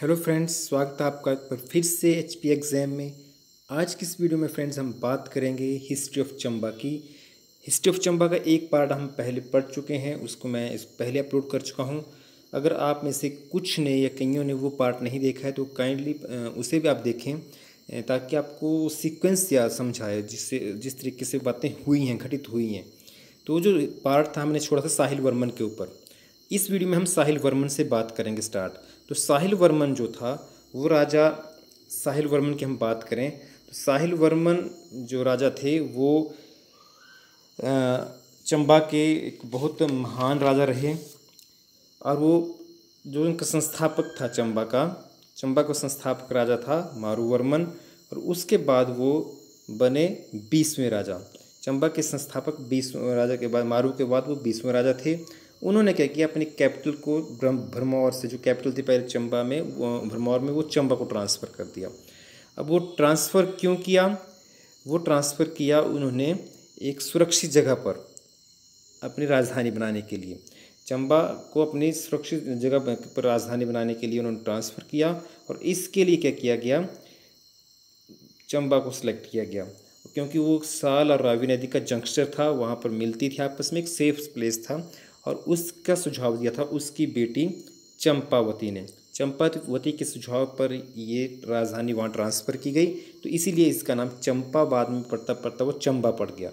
Hello friends, स्वागत है आपका एक बार फिर से एचपी एग्ज़ाम में। आज की इस वीडियो में फ्रेंड्स हम बात करेंगे हिस्ट्री ऑफ चंबा की। हिस्ट्री ऑफ चंबा का एक पार्ट हम पहले पढ़ चुके हैं, उसको मैं इस पहले अपलोड कर चुका हूं। अगर आप में से कुछ ने या कईयों ने वो पार्ट नहीं देखा है तो काइंडली उसे भी आप देखें, ताकि आपको सीक्वेंस या समझाए जिससे जिस तरीके से बातें हुई हैं, घटित हुई हैं। तो जो पार्ट था हमने छोड़ा था साहिल वर्मन के ऊपर। इस वीडियो में हम साहिल वर्मन से बात करेंगे स्टार्ट। तो साहिल वर्मन जो था वो राजा साहिल वर्मन की हम बात करें तो साहिल वर्मन जो राजा थे वो चंबा के एक बहुत महान राजा रहे। और वो जो उनका संस्थापक था चंबा का संस्थापक राजा था मारू वर्मन। और उसके बाद वो बने 20वें राजा। चंबा के संस्थापक 20वें राजा के बाद, मारू के बाद वो 20वें राजा थे। उन्होंने क्या किया, अपनी कैपिटल को भरमौर से, जो कैपिटल थी पहले चंबा में, भरमौर में, वो चंबा को ट्रांसफ़र कर दिया। अब वो ट्रांसफ़र क्यों किया? वो ट्रांसफ़र किया उन्होंने एक सुरक्षित जगह पर अपनी राजधानी बनाने के लिए। चंबा को अपनी सुरक्षित जगह पर राजधानी बनाने के लिए उन्होंने ट्रांसफ़र किया। और इसके लिए क्या किया गया, चंबा को सिलेक्ट किया गया क्योंकि वो साल और रावी नदी का जंक्शन था, वहाँ पर मिलती थी आपस में, एक सेफ प्लेस था। और उसका सुझाव दिया था उसकी बेटी चंपावती ने। चंपावती के सुझाव पर ये राजधानी वहाँ ट्रांसफ़र की गई, तो इसीलिए इसका नाम चंपा बाद में पढ़ता पढ़ता वो चंबा पड़ गया।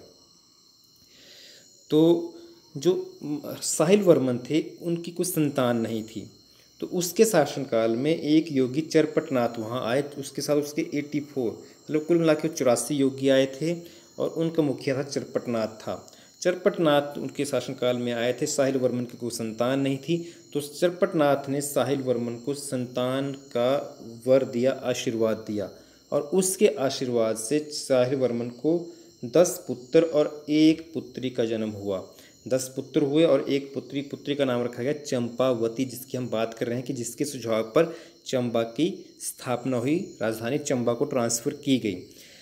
तो जो साहिल वर्मन थे उनकी कुछ संतान नहीं थी, तो उसके शासनकाल में एक योगी चरपटनाथ वहाँ आए। उसके साथ उसके 84, मतलब कुल मिला के 84 योगी आए थे और उनका मुखिया था चरपटनाथ था। चरपटनाथ उनके शासनकाल में आए थे। साहिल वर्मन की कोई संतान नहीं थी, तो चरपटनाथ ने साहिल वर्मन को संतान का वर दिया, आशीर्वाद दिया। और उसके आशीर्वाद से साहिल वर्मन को 10 पुत्र और 1 पुत्री का जन्म हुआ। 10 पुत्र हुए और 1 पुत्री का नाम रखा गया चंपावती, जिसकी हम बात कर रहे हैं कि जिसके सुझाव पर चंबा की स्थापना हुई, राजधानी चंबा को ट्रांसफ़र की गई।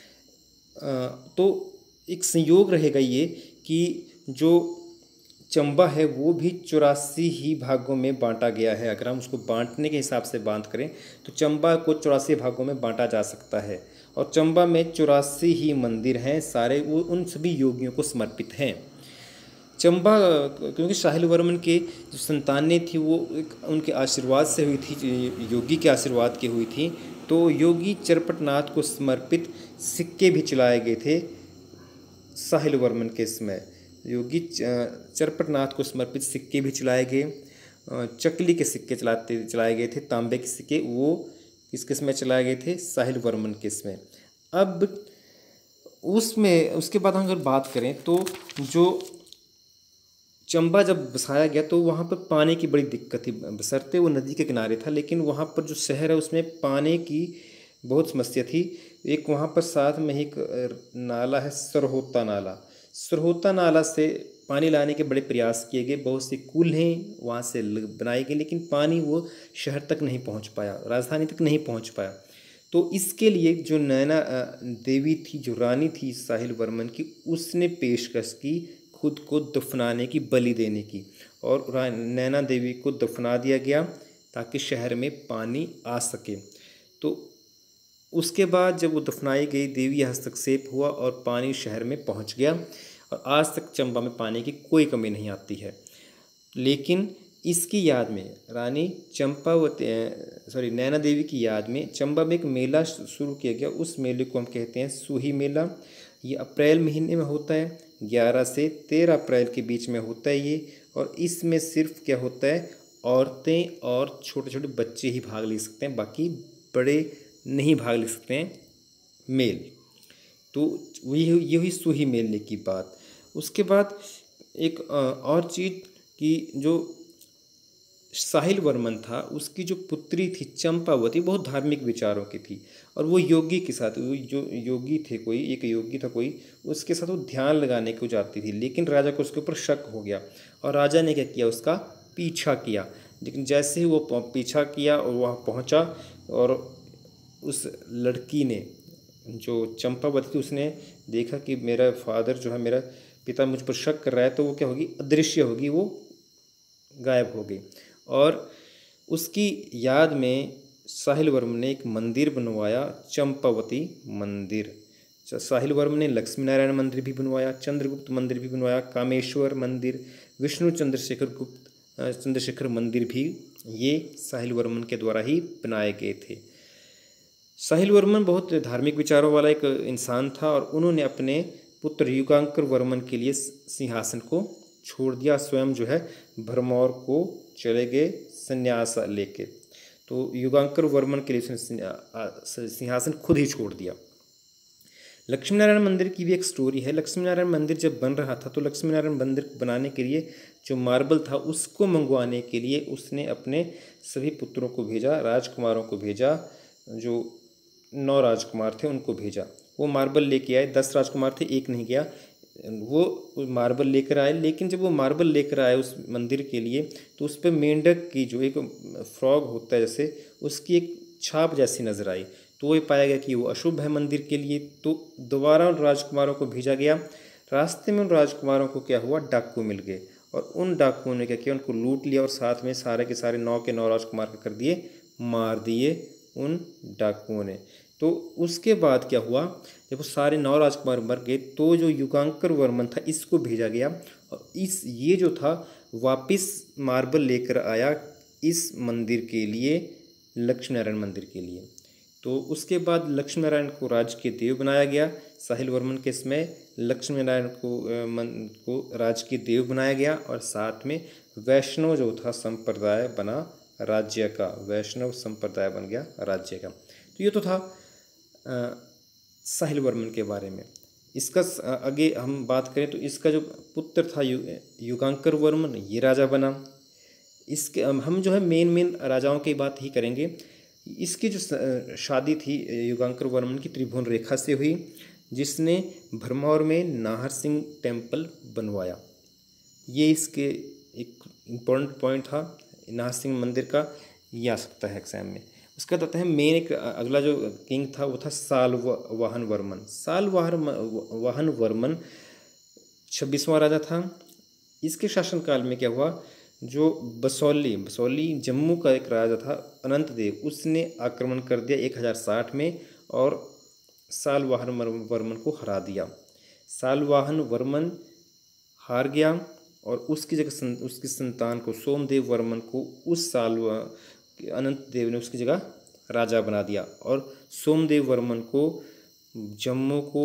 तो एक संयोग रहेगा ये कि जो चंबा है वो भी 84 ही भागों में बांटा गया है। अगर हम उसको बांटने के हिसाब से बात करें तो चंबा को 84 भागों में बांटा जा सकता है। और चंबा में 84 ही मंदिर हैं, सारे वो उन सभी योगियों को समर्पित हैं। चंबा क्योंकि साहिल वर्मन के जो संतानें थी वो एक उनके आशीर्वाद से हुई थी, योगी के आशीर्वाद की हुई थी। तो योगी चरपटनाथ को समर्पित सिक्के भी चलाए गए थे साहिल वर्मन के समय। योगी चरपटनाथ को समर्पित सिक्के भी चलाए गए। चकली के सिक्के चलाए गए थे, तांबे के सिक्के, वो किसके समय चलाए गए थे? साहिल वर्मन के समय। अब उसमें उसके बाद हम अगर बात करें तो जो चंबा जब बसाया गया तो वहाँ पर पानी की बड़ी दिक्कत थी, बशर्ते वो नदी के किनारे था, लेकिन वहाँ पर जो शहर है उसमें पानी की बहुत समस्या थी। एक वहाँ पर साथ में ही एक नाला है, सरहोता नाला। सरहोता नाला से पानी लाने के बड़े प्रयास किए गए, बहुत सी कूल्हें वहाँ से बनाई गई, लेकिन पानी वो शहर तक नहीं पहुँच पाया, राजधानी तक नहीं पहुँच पाया। तो इसके लिए जो नैना देवी थी, जो रानी थी साहिल वर्मन की, उसने पेशकश की खुद को दफनाने की, बलि देने की। और नैना देवी को दफना दिया गया ताकि शहर में पानी आ सके। तो उसके बाद जब वो दफनाई गई, देवी हस्तक्षेप हुआ और पानी शहर में पहुंच गया। और आज तक चंबा में पानी की कोई कमी नहीं आती है। लेकिन इसकी याद में रानी चंपावती, नैना देवी की याद में चंबा में एक मेला शुरू किया गया। उस मेले को हम कहते हैं सूही मेला। ये अप्रैल महीने में होता है, 11 से 13 अप्रैल के बीच में होता है ये। और इसमें सिर्फ क्या होता है, औरतें और छोटे छोटे बच्चे ही भाग ले सकते हैं, बाकी बड़े नहीं भाग ले सकते हैं मेल। तो ये हुई सूही मेले की बात। उसके बाद एक और चीज़ कि जो साहिल वर्मन था उसकी जो पुत्री थी चंपावती, बहुत धार्मिक विचारों की थी। और वो योगी के साथ, वो जो योगी थे, कोई एक योगी था कोई, उसके साथ वो ध्यान लगाने को जाती थी। लेकिन राजा को उसके ऊपर शक हो गया और राजा ने क्या किया, उसका पीछा किया। लेकिन जैसे ही वो पीछा किया और वहाँ पहुँचा, और उस लड़की ने, जो चंपावती थी, उसने देखा कि मेरा फादर जो है, मेरा पिता मुझ पर शक कर रहा है, तो वो क्या होगी, अदृश्य होगी, वो गायब हो गई। और उसकी याद में साहिल वर्मन ने एक मंदिर बनवाया, चंपावती मंदिर। साहिल वर्मन ने लक्ष्मी नारायण मंदिर भी बनवाया, चंद्रगुप्त मंदिर भी बनवाया, कामेश्वर मंदिर, विष्णु चंद्रशेखर मंदिर भी ये साहिल वर्मन के द्वारा ही बनाए गए थे। साहिल वर्मन बहुत धार्मिक विचारों वाला एक इंसान था और उन्होंने अपने पुत्र युगांकर वर्मन के लिए सिंहासन को छोड़ दिया। स्वयं जो है भरमौर को चले गए संन्यास लेके। तो युगांकर वर्मन के लिए उसने सिंहासन खुद ही छोड़ दिया। लक्ष्मी नारायण मंदिर की भी एक स्टोरी है। लक्ष्मी नारायण मंदिर जब बन रहा था तो लक्ष्मी नारायण मंदिर बनाने के लिए जो मार्बल था उसको मंगवाने के लिए उसने अपने सभी पुत्रों को भेजा, राजकुमारों को भेजा, जो 9 राजकुमार थे उनको भेजा। वो मार्बल लेके आए। 10 राजकुमार थे, एक नहीं गया। वो मार्बल लेकर आए, लेकिन जब वो मार्बल लेकर आए उस मंदिर के लिए तो उस पर मेंढक की जो एक फ्रॉग होता है जैसे उसकी एक छाप जैसी नजर आई। तो ये पाया गया कि वो अशुभ है मंदिर के लिए। तो दोबारा उन राजकुमारों को भेजा गया। रास्ते में उन राजकुमारों को क्या हुआ, डाकू मिल गए और उन डाकुओं ने क्या किया, उनको लूट लिया और साथ में सारे के सारे 9 के 9 राजकुमार कर दिए, मार दिए उन डाकुओं ने। तो उसके बाद क्या हुआ, जब वो सारे 9 राजकुमार मर गए तो जो युगांकर वर्मन था इसको भेजा गया और ये जो था वापिस मार्बल लेकर आया इस मंदिर के लिए, लक्ष्मी नारायण मंदिर के लिए। तो उसके बाद लक्ष्मी नारायण को राज्य के देव बनाया गया। साहिल वर्मन के समय लक्ष्मी नारायण को राज्य के देव बनाया गया और साथ में वैष्णव जो था संप्रदाय बना राज्य का, वैष्णव संप्रदाय बन गया राज्य का। तो ये तो था साहिल वर्मन के बारे में। इसका आगे हम बात करें तो इसका जो पुत्र था युगांकर वर्मन, ये राजा बना। इसके हम जो है मेन राजाओं की बात ही करेंगे। इसकी जो शादी थी युगांकर वर्मन की त्रिभुवन रेखा से हुई, जिसने भरमौर में नाहर सिंह टेम्पल बनवाया। ये इसके एक इम्पोर्टेंट पॉइंट था नाहर सिंह मंदिर का, ये आ सकता है एग्जाम में। उसका कहते हैं मेन एक अगला जो किंग था वो था सालवाहन वर्मन। सालवाहन वर्मन 26वां राजा था। इसके शासनकाल में क्या हुआ, जो बसौली जम्मू का एक राजा था अनंत देव, उसने आक्रमण कर दिया 1060 में और सालवाहन वर्मन को हरा दिया। सालवाहन वर्मन हार गया और उसकी जगह उसकी संतान को सोमदेव वर्मन को उस साल अनंत देव ने उसकी जगह राजा बना दिया और सोमदेव वर्मन को जम्मू को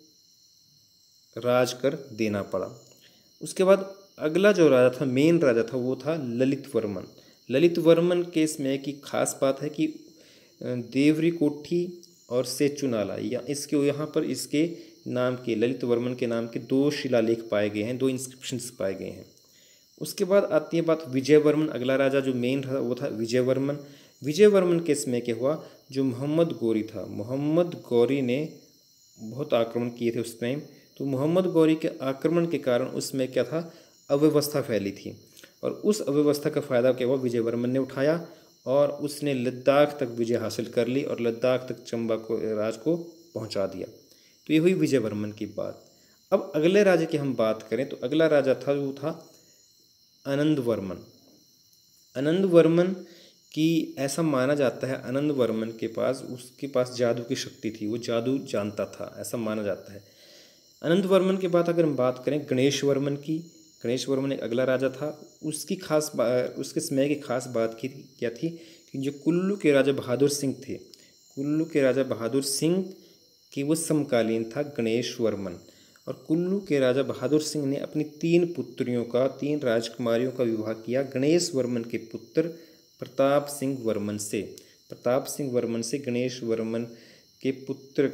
राज कर देना पड़ा। उसके बाद अगला जो राजा था, मेन राजा था, वो था ललित वर्मन। ललित वर्मन के इसमें की खास बात है कि देवरी कोठी और सेचु नाला इसके यहाँ पर इसके नाम के, ललित वर्मन के नाम के 2 शिलालेख पाए गए हैं, 2 इंस्क्रिप्शंस पाए गए हैं। उसके बाद आती है बात विजय वर्मन। अगला राजा जो मेन था वो था विजय वर्मन। विजय वर्मन के इसमें क्या हुआ, जो मोहम्मद गौरी था, मोहम्मद गौरी ने बहुत आक्रमण किए थे उस टाइम। तो मोहम्मद गौरी के आक्रमण के कारण उसमें क्या था, अव्यवस्था फैली थी और उस अव्यवस्था का फ़ायदा क्या हुआ, विजय वर्मन ने उठाया और उसने लद्दाख तक विजय हासिल कर ली और लद्दाख तक चंबा को राज को पहुंचा दिया। तो ये हुई विजय वर्मन की बात। अब अगले राजा की हम बात करें तो अगला राजा था वो था आनंद वर्मन। आनंद वर्मन की ऐसा माना जाता है, आनंद वर्मन के पास उसके पास जादू की शक्ति थी, वो जादू जानता था, ऐसा माना जाता है। आनंद वर्मन के बाद अगर हम बात करें गणेश वर्मन की, गणेश वर्मन एक अगला राजा था। उसकी उसके समय की खास बात की क्या थी कि जो कुल्लू के राजा बहादुर सिंह थे, कुल्लू के राजा बहादुर सिंह के वो समकालीन था गणेश वर्मन। और कुल्लू के राजा बहादुर सिंह ने अपनी 3 पुत्रियों का, 3 राजकुमारियों का विवाह किया गणेश वर्मन के पुत्र प्रताप सिंह वर्मन से। प्रताप सिंह वर्मन से गणेश वर्मन के पुत्र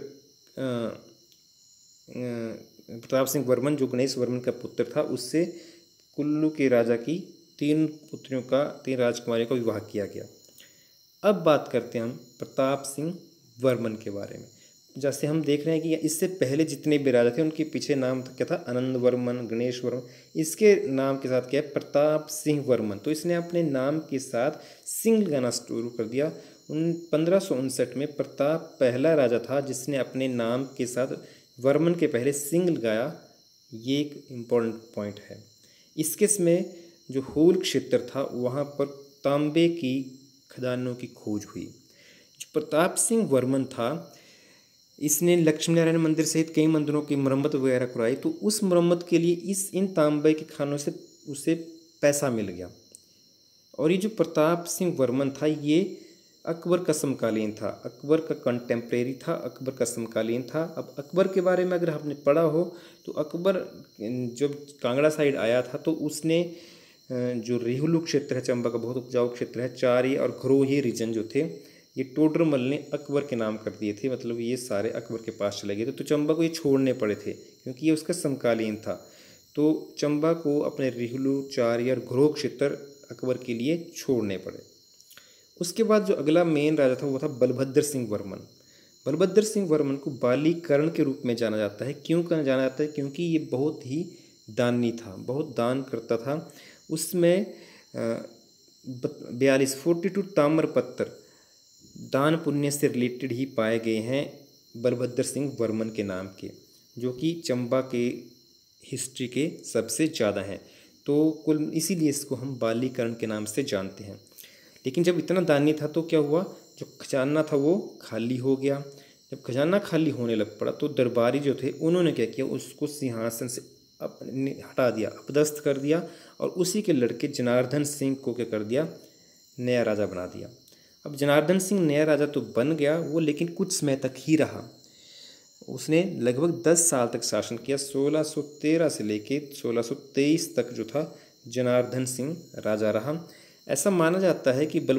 प्रताप सिंह वर्मन जो गणेश वर्मन का पुत्र था, उससे कुल्लू के राजा की 3 पुत्रियों का, 3 राजकुमारियों का विवाह किया गया। अब बात करते हैं हम प्रताप सिंह वर्मन के बारे में। जैसे हम देख रहे हैं कि इससे पहले जितने भी राजा थे उनके पीछे नाम क्या था, आनंद वर्मन, गणेश वर्मन। इसके नाम के साथ क्या है, प्रताप सिंह वर्मन। तो इसने अपने नाम के साथ सिंह लगाना शुरू कर दिया। 1559 में प्रताप पहला राजा था जिसने अपने नाम के साथ वर्मन के पहले सिंह लगाया। ये एक इम्पोर्टेंट पॉइंट है। इसके इसमें जो हूल क्षेत्र था वहाँ पर तांबे की खदानों की खोज हुई। प्रताप सिंह वर्मन था, इसने लक्ष्मी नारायण मंदिर सहित कई मंदिरों की मरम्मत वगैरह कराई। तो उस मरम्मत के लिए इन तांबे के खानों से उसे पैसा मिल गया। और ये जो प्रताप सिंह वर्मन था ये अकबर का समकालीन था, अकबर का कंटेम्प्रेरी था, अकबर का समकालीन था। अब अकबर के बारे में अगर आपने पढ़ा हो तो अकबर जब कांगड़ा साइड आया था तो उसने जो रेहुलू क्षेत्र है, चंबा का बहुत उपजाऊ क्षेत्र है, चारी और घरोही रीजन जो थे ये टोडरमल ने अकबर के नाम कर दिए थे, मतलब ये सारे अकबर के पास चले गए थे। तो चंबा को ये छोड़ने पड़े थे क्योंकि ये उसका समकालीन था। तो चंबा को अपने रेहुलू, चारी और घरोह क्षेत्र अकबर के लिए छोड़ने पड़े। उसके बाद जो अगला मेन राजा था वो था बलभद्र सिंह वर्मन। बलभद्र सिंह वर्मन को बाली कर्ण के रूप में जाना जाता है। क्यों जाना जाता है? क्योंकि ये बहुत ही दानी था, बहुत दान करता था। उसमें 42 ताम्रपत्र दान पुण्य से रिलेटेड ही पाए गए हैं बलभद्र सिंह वर्मन के नाम के, जो कि चंबा के हिस्ट्री के सबसे ज़्यादा हैं। तो कुल इसीलिए इसको हम बाली कर्ण के नाम से जानते हैं। लेकिन जब इतना दानी था तो क्या हुआ, जो खजाना था वो खाली हो गया। जब खजाना खाली होने लग पड़ा तो दरबारी जो थे उन्होंने क्या किया, उसको सिंहासन से हटा दिया, अपदस्थ कर दिया और उसी के लड़के जनार्दन सिंह को क्या कर दिया, नया राजा बना दिया। अब जनार्दन सिंह नया राजा तो बन गया वो, लेकिन कुछ समय तक ही रहा। उसने लगभग 10 साल तक शासन किया। 1613 से लेके 1623 तक जो था जनार्दन सिंह राजा रहा। ऐसा माना जाता है कि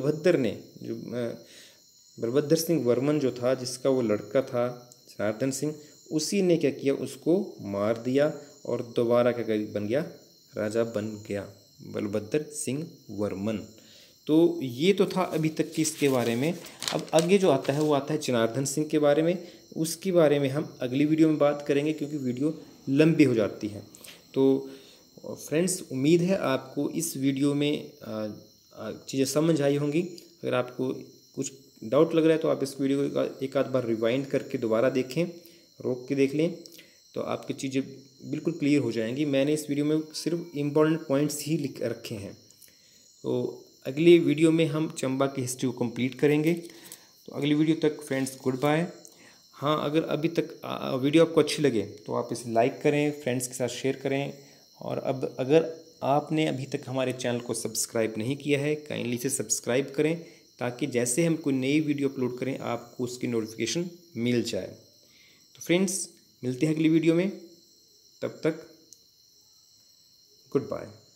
बलभद्र सिंह वर्मन जो था, जिसका वो लड़का था जनार्दन सिंह, उसी ने क्या किया, उसको मार दिया और दोबारा क्या बन गया, राजा बन गया बलभद्र सिंह वर्मन। तो ये तो था अभी तक की इसके बारे में। अब आगे जो आता है वो आता है जनार्दन सिंह के बारे में। उसके बारे में हम अगली वीडियो में बात करेंगे क्योंकि वीडियो लंबी हो जाती है। तो फ्रेंड्स, उम्मीद है आपको इस वीडियो में चीज़ें समझ आई होंगी। अगर आपको कुछ डाउट लग रहा है तो आप इस वीडियो को एक आध बार रिवाइंड करके दोबारा देखें, रोक के देख लें, तो आपकी चीज़ें बिल्कुल क्लियर हो जाएंगी। मैंने इस वीडियो में सिर्फ इम्पॉर्टेंट पॉइंट्स ही लिख रखे हैं। तो अगली वीडियो में हम चंबा की हिस्ट्री को कंप्लीट करेंगे। तो अगली वीडियो तक फ्रेंड्स गुड बाय। हाँ, अगर अभी तक वीडियो आपको अच्छी लगे तो आप इसे लाइक करें, फ्रेंड्स के साथ शेयर करें। और अब अगर आपने अभी तक हमारे चैनल को सब्सक्राइब नहीं किया है, काइंडली से सब्सक्राइब करें ताकि जैसे हम कोई नई वीडियो अपलोड करें आपको उसकी नोटिफिकेशन मिल जाए। तो फ्रेंड्स, मिलते हैं अगली वीडियो में, तब तक गुड बाय।